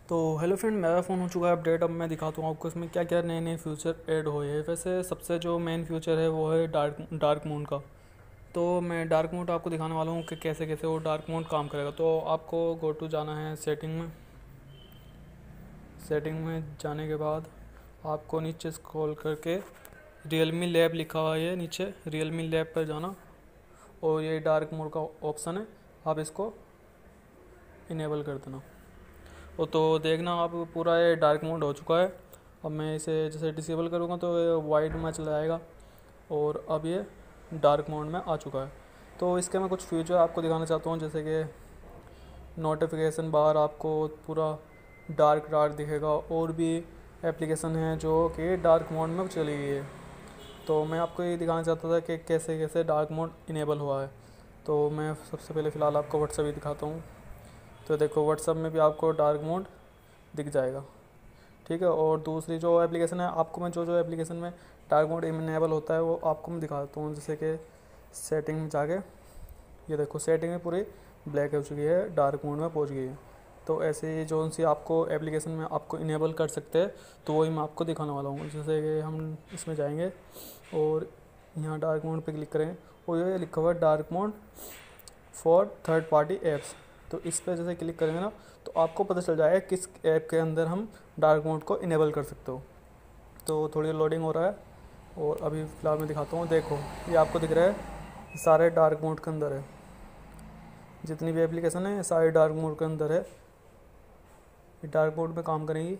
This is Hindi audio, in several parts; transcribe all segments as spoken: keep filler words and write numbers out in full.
तो हेलो फ्रेंड, मेरा फ़ोन हो चुका है अपडेट। अब मैं दिखाता हूँ आपको इसमें क्या क्या नए नए फीचर ऐड हुए हैं। वैसे सबसे जो मेन फीचर है वो है डार्क डार्क मोड का। तो मैं डार्क मोड आपको दिखाने वाला हूँ कि कैसे कैसे वो डार्क मोड काम करेगा। तो आपको गो टू जाना है सेटिंग में। सेटिंग में जाने के बाद आपको नीचे स्क्रॉल करके रियल मी लैब लिखा हुआ है नीचे, रियल मी लैब पर जाना और ये डार्क मोड का ऑप्शन है, आप इसको इनेबल कर देना। वो तो देखना आप पूरा ये डार्क मोड हो चुका है। अब मैं इसे जैसे डिसेबल करूँगा तो ये वाइट में चला जाएगा और अब ये डार्क मोड में आ चुका है। तो इसके मैं कुछ फीचर आपको दिखाना चाहता हूँ, जैसे कि नोटिफिकेशन बार आपको पूरा डार्क डार्क दिखेगा और भी एप्लीकेशन हैं जो कि डार्क मोड में चली गई है। तो मैं आपको ये दिखाना चाहता था कि कैसे कैसे डार्क मोड इनेबल हुआ है। तो मैं सबसे पहले फ़िलहाल आपको व्हाट्सएप ही दिखाता हूँ। तो देखो व्हाट्सएप में भी आपको डार्क मोड दिख जाएगा, ठीक है। और दूसरी जो एप्लीकेशन है, आपको मैं जो जो एप्लीकेशन में डार्क मोड इनेबल होता है वो आपको मैं दिखा देता हूँ। जैसे कि सेटिंग में जाके ये देखो सेटिंग में पूरी ब्लैक हो चुकी है, डार्क मोड में पहुँच गई है। तो ऐसे ही जो सी आपको एप्लीकेशन में आपको इनेबल कर सकते हैं तो वही मैं आपको दिखाने वाला हूँ। जैसे कि हम इसमें जाएंगे और यहाँ डार्क मोड पे क्लिक करें और ये लिखा हुआ है dark mode for third party apps. तो इस पर जैसे क्लिक करेंगे ना तो आपको पता चल जाएगा किस ऐप के अंदर हम डार्क मोड को इनेबल कर सकते हो। तो थोड़ी लोडिंग हो रहा है और अभी फ़िलहाल मैं दिखाता हूँ। देखो ये आपको दिख रहा है, ये सारे डार्क मोड के अंदर है, जितनी भी एप्लीकेशन है सारे डार्क मोड के अंदर है। ये डार्क मोड में काम करेंगी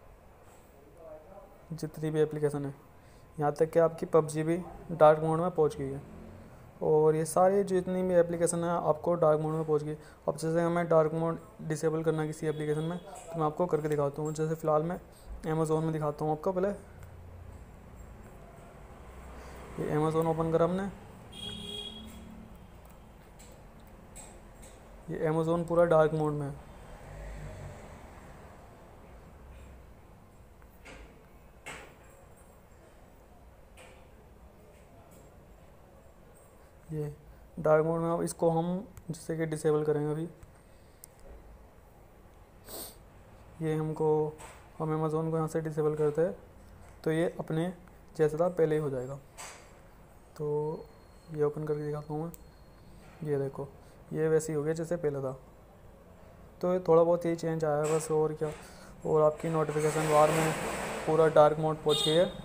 जितनी भी एप्लीकेशन है, यहाँ तक कि आपकी पबजी भी डार्क मोड में पहुँच गई है। और ये सारी जितनी भी एप्लीकेशन है आपको डार्क मोड में पहुंच गई। अब जैसे हमें डार्क मोड डिसेबल करना है किसी एप्लीकेशन में तो मैं आपको करके दिखाता हूँ। जैसे फ़िलहाल मैं अमेज़ोन में दिखाता हूँ आपको। पहले ये अमेज़ोन ओपन करा हमने, ये अमेज़ोन पूरा डार्क मोड में है। ये डार्क मोड में, अब इसको हम जैसे कि डिसेबल करेंगे अभी। ये हमको हम अमेज़ोन को यहाँ से डिसेबल करते हैं तो ये अपने जैसा था पहले ही हो जाएगा। तो ये ओपन करके दिखाता हूँ मैं। ये देखो ये वैसे ही हो गया जैसे पहले था। तो ये थोड़ा बहुत ही चेंज आया है बस, और क्या। और आपकी नोटिफिकेशन बार में पूरा डार्क मोड पहुँच गई है।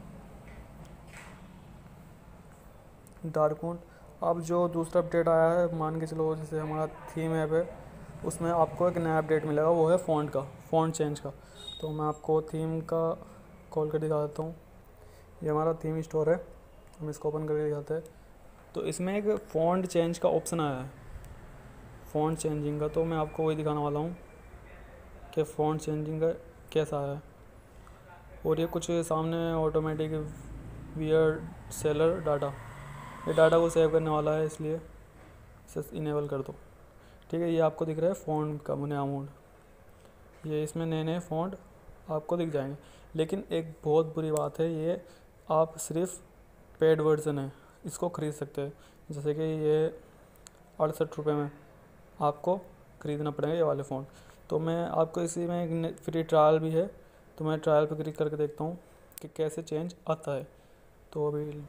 डार्क मोड अब जो दूसरा अपडेट आया है, मान के चलो जैसे हमारा थीम ऐप है उसमें आपको एक नया अपडेट मिलेगा, वो है फ़ॉन्ट का, फ़ॉन्ट चेंज का। तो मैं आपको थीम का कॉल कर दिखा देता हूँ। ये हमारा थीम स्टोर है, हम इसको ओपन करके दिखाते हैं। तो इसमें एक फ़ॉन्ट चेंज का ऑप्शन आया है, फ़ॉन्ट चेंजिंग का। तो मैं आपको वही दिखाने वाला हूँ कि फ़ॉन्ट चेंजिंग का कैसा है। और ये कुछ सामने ऑटोमेटिक वियर सेलर डाटा, ये डाटा को सेव करने वाला है, इसलिए इसे इनेबल कर दो, ठीक है। ये आपको दिख रहा है फ़ॉन्ट का नया मोड, ये इसमें नए नए फ़ॉन्ट आपको दिख जाएंगे। लेकिन एक बहुत बुरी बात है, ये आप सिर्फ पेड वर्जन है, इसको ख़रीद सकते हैं। जैसे कि ये अड़सठ रुपये में आपको ख़रीदना पड़ेगा ये वाले फ़ॉन्ट। तो मैं आपको इसी में एक फ्री ट्रायल भी है, तो मैं ट्रायल पर क्लिक करके देखता हूँ कि कैसे चेंज आता है। तो अभी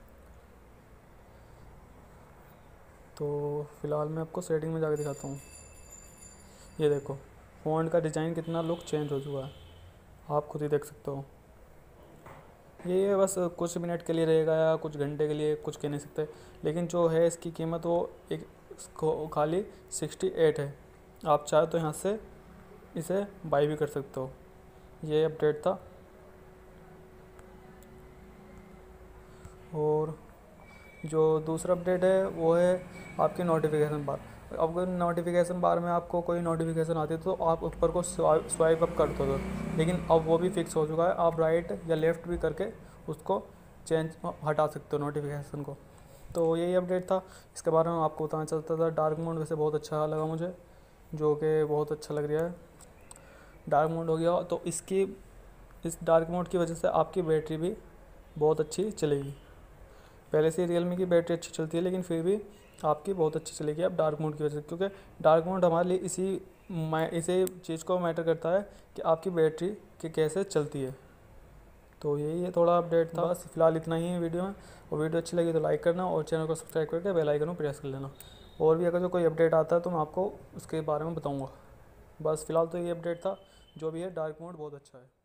तो फ़िलहाल मैं आपको सेटिंग में जाकर दिखाता हूँ। ये देखो फ़ॉन्ट का डिज़ाइन कितना लुक चेंज हो चुका है, आप खुद ही देख सकते हो। ये बस कुछ मिनट के लिए रहेगा या कुछ घंटे के लिए, कुछ कह नहीं सकते। लेकिन जो है इसकी कीमत वो एक खाली सिक्सटी एट है। आप चाहे तो यहाँ से इसे बाई भी कर सकते हो। ये अपडेट था। और जो दूसरा अपडेट है वो है आपकी नोटिफिकेशन बार। अब नोटिफिकेशन बार में आपको कोई नोटिफिकेशन आती है तो आप ऊपर को स्वाइप अप कर दो, लेकिन अब वो भी फिक्स हो चुका है। आप राइट या लेफ़्ट भी करके उसको चेंज हटा सकते हो नोटिफिकेशन को। तो यही अपडेट था, इसके बारे में आपको बताना चाहता था। डार्क मोड वैसे बहुत अच्छा लगा मुझे, जो कि बहुत अच्छा लग रहा है। डार्क मोड हो गया तो इसकी इस डार्क मोड की वजह से आपकी बैटरी भी बहुत अच्छी चलेगी। पहले से रियलमी की बैटरी अच्छी चलती है, लेकिन फिर भी आपकी बहुत अच्छी चलेगी अब डार्क मोड की वजह से, क्योंकि डार्क मोड हमारे लिए इसी मैं इसे चीज़ को मैटर करता है कि आपकी बैटरी कि कैसे चलती है। तो यही है थोड़ा अपडेट था, बस फिलहाल इतना ही है वीडियो में। और वीडियो अच्छी लगी तो लाइक करना और चैनल को सब्सक्राइब करके बेल आइकन को प्रेस कर लेना। और भी अगर जो कोई अपडेट आता है तो मैं आपको उसके बारे में बताऊँगा। बस फिलहाल तो ये अपडेट था। जो भी है डार्क मोड बहुत अच्छा है।